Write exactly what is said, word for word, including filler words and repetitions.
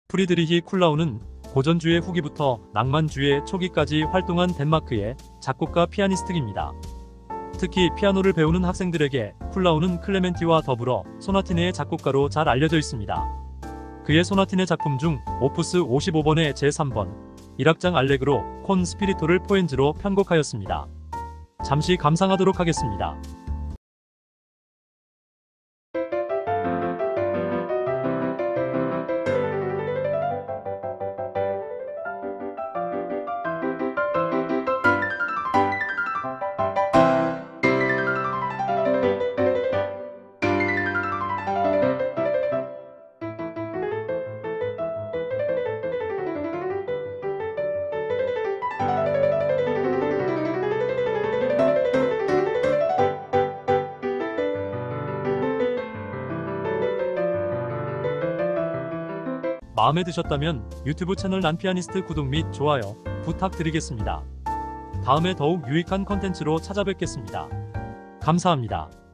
프리드리히 쿨라우는 고전주의 후기부터 낭만주의 초기까지 활동한 덴마크의 작곡가 피아니스트입니다. 특히 피아노를 배우는 학생들에게 쿨라우는 클레멘티와 더불어 소나티네의 작곡가로 잘 알려져 있습니다. 그의 소나티네 작품 중 오푸스 오십오 번의 제삼 번 일 악장 알레그로 콘 스피리토를 포엔즈로 편곡하였습니다. 잠시 감상하도록 하겠습니다. 마음에 드셨다면 유튜브 채널 난피아니스트 구독 및 좋아요 부탁드리겠습니다. 다음에 더욱 유익한 컨텐츠로 찾아뵙겠습니다. 감사합니다.